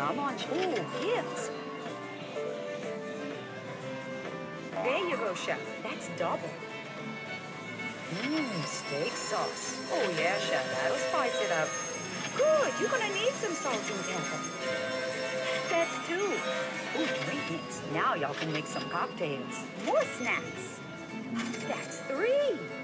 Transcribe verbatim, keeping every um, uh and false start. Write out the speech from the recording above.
Come on. Ooh, gifts. There you go, Chef. That's double. Mmm, steak sauce. Oh, yeah, Chef. That'll spice it up. Good. You're gonna need some salt and pepper. That's two. Ooh, drink mix. Now y'all can make some cocktails. More snacks. That's three.